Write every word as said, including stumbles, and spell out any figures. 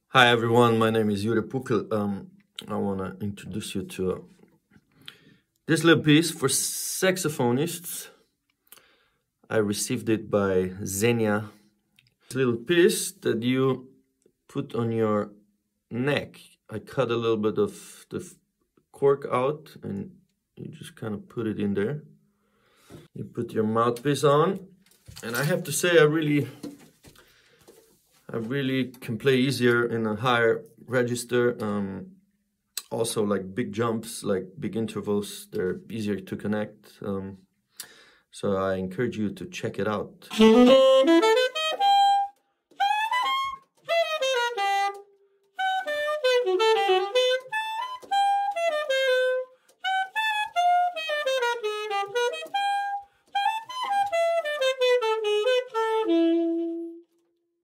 Hi everyone, my name is Jure Pukl. Um, I want to introduce you to uh, this little piece for saxophonists. I received it by Xenia. This little piece that you put on your neck. I cut a little bit of the cork out and you just kind of put it in there. You put your mouthpiece on, and I have to say I really I really can play easier in a higher register. Um, also, like big jumps, like big intervals, they're easier to connect. Um, so I encourage you to check it out.